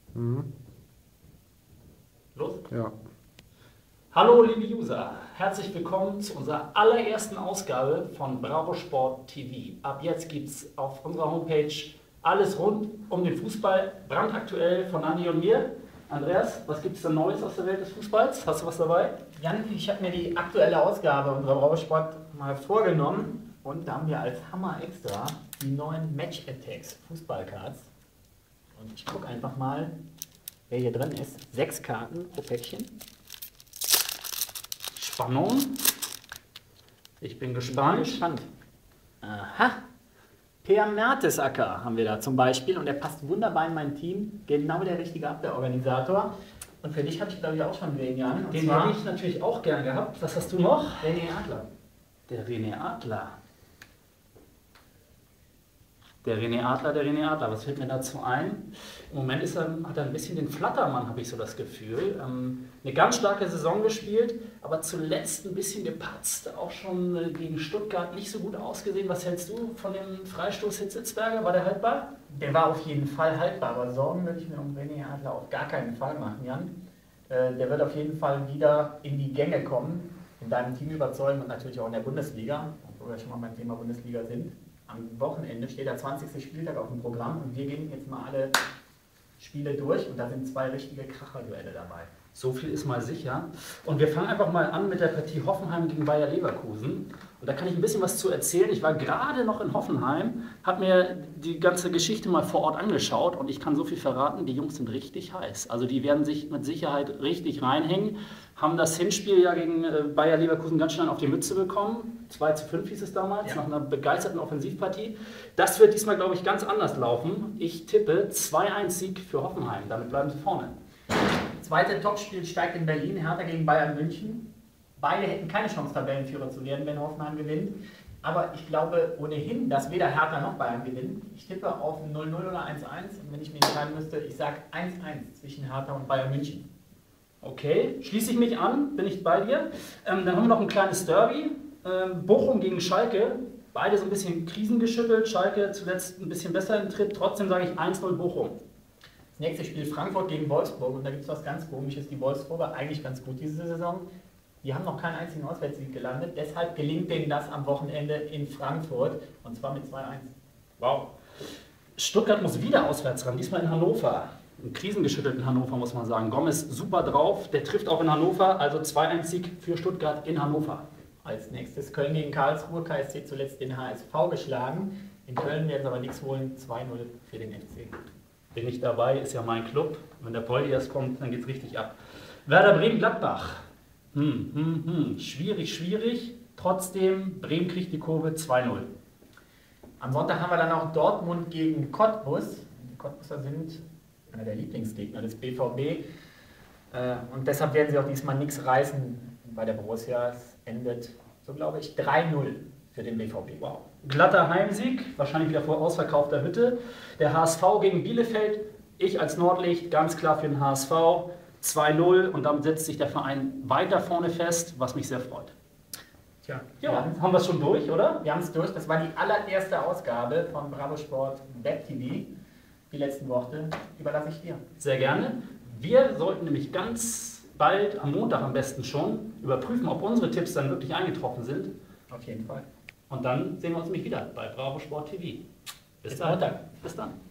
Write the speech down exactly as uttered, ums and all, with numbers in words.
Mhm. Los? Ja. Hallo liebe User, herzlich willkommen zu unserer allerersten Ausgabe von Bravo Sport T V. Ab jetzt gibt es auf unserer Homepage alles rund um den Fußball, brandaktuell von Andi und mir. Andreas, was gibt es denn Neues aus der Welt des Fußballs? Hast du was dabei? Jan, ich habe mir die aktuelle Ausgabe unserer Bravo Sport mal vorgenommen und da haben wir als Hammer extra die neuen Match Attacks Fußballcards. Und ich gucke einfach mal, wer hier drin ist. Sechs Karten pro Päckchen. Spannung. Ich bin Bin gespannt. gespannt. Aha. Per Mertesacker haben wir da zum Beispiel und der passt wunderbar in mein Team. Genau der richtige Abwehrorganisator. Und für dich habe ich glaube ich auch schon wen, Jan. Und Den zwar hätte ich natürlich auch gern gehabt. Was hast du noch? René Adler. Der René Adler. Der René Adler, der René Adler. Was fällt mir dazu ein? Im Moment ist er, hat er ein bisschen den Flattermann, habe ich so das Gefühl. Ähm, eine ganz starke Saison gespielt, aber zuletzt ein bisschen gepatzt. Auch schon äh, gegen Stuttgart nicht so gut ausgesehen. Was hältst du von dem Freistoß Hitzelsberger? War der haltbar? Der war auf jeden Fall haltbar, aber Sorgen würde ich mir um René Adler auf gar keinen Fall machen, Jan. Äh, der wird auf jeden Fall wieder in die Gänge kommen, in deinem Team überzeugen und natürlich auch in der Bundesliga, wo wir schon mal beim Thema Bundesliga sind. Am Wochenende steht der zwanzigste Spieltag auf dem Programm und wir gehen jetzt mal alle Spiele durch und da sind zwei richtige Kracherduelle dabei. So viel ist mal sicher. Und wir fangen einfach mal an mit der Partie Hoffenheim gegen Bayer Leverkusen. Und da kann ich ein bisschen was zu erzählen. Ich war gerade noch in Hoffenheim, habe mir die ganze Geschichte mal vor Ort angeschaut und ich kann so viel verraten, die Jungs sind richtig heiß. Also die werden sich mit Sicherheit richtig reinhängen. Haben das Hinspiel ja gegen Bayer Leverkusen ganz schnell auf die Mütze bekommen. zwei zu fünf hieß es damals, Ja. nach einer begeisterten Offensivpartie. Das wird diesmal, glaube ich, ganz anders laufen. Ich tippe zwei eins Sieg für Hoffenheim. Damit bleiben sie vorne. Zweite Topspiel steigt in Berlin, Hertha gegen Bayern München. Beide hätten keine Chance, Tabellenführer zu werden, wenn Hoffenheim gewinnt. Aber ich glaube ohnehin, dass weder Hertha noch Bayern gewinnen. Ich tippe auf null null oder eins eins. Und wenn ich mich entscheiden müsste, ich sage eins eins zwischen Hertha und Bayern München. Okay, schließe ich mich an, bin ich bei dir. Ähm, dann haben wir noch ein kleines Derby. Ähm, Bochum gegen Schalke. Beide so ein bisschen krisengeschüttelt. Schalke zuletzt ein bisschen besser im Tritt. Trotzdem sage ich eins null Bochum. Das nächste Spiel Frankfurt gegen Wolfsburg. Und da gibt es was ganz Komisches. Die Wolfsburger eigentlich ganz gut diese Saison. Die haben noch keinen einzigen Auswärtssieg gelandet. Deshalb gelingt denen das am Wochenende in Frankfurt. Und zwar mit zwei eins. Wow. Stuttgart muss wieder auswärts ran, diesmal in Hannover. Ein krisengeschüttelten Hannover, muss man sagen. Gomez super drauf, der trifft auch in Hannover, also zwei eins Sieg für Stuttgart in Hannover. Als nächstes Köln gegen Karlsruhe. K S C zuletzt den H S V geschlagen. In Köln werden sie aber nichts holen. zwei null für den F C. Bin ich dabei, ist ja mein Club. Wenn der Poldi erst kommt, dann geht es richtig ab. Werder Bremen-Gladbach. Hm, hm, hm. Schwierig, schwierig. Trotzdem, Bremen kriegt die Kurve zwei null. Am Sonntag haben wir dann auch Dortmund gegen Cottbus. Die Cottbuser sind einer der Lieblingsgegner des B V B. Äh, Und deshalb werden sie auch diesmal nichts reißen bei der Borussia. Es endet, so glaube ich, drei null für den B V B. Wow. Glatter Heimsieg, wahrscheinlich wieder vor ausverkaufter Hütte. Der H S V gegen Bielefeld. Ich als Nordlicht ganz klar für den H S V. zwei null und damit setzt sich der Verein weiter vorne fest, was mich sehr freut. Tja, Ja, wir haben haben wir es schon durch, oder? wir haben es durch. Das war die allererste Ausgabe von Bravo Sport Web T V. Die letzten Worte überlasse ich dir. Sehr gerne. Wir sollten nämlich ganz bald, am Montag am besten schon, überprüfen, ob unsere Tipps dann wirklich eingetroffen sind. Auf jeden Fall. Und dann sehen wir uns nämlich wieder bei Bravo Sport T V. Bis Bis dann. Montag. Bis dann.